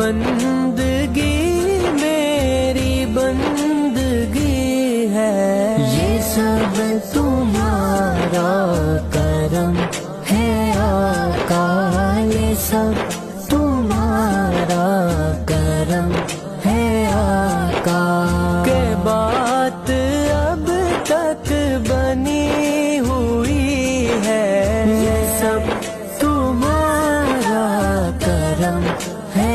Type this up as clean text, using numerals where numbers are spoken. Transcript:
بندگی میری بندگی ہے، یہ سب تمہارا کرم ہے آقا، یہ سب تمہارا کرم ہے آقا، کہ بات اب تک بنی ہوئی ہے، یہ سب تمہارا کرم ہے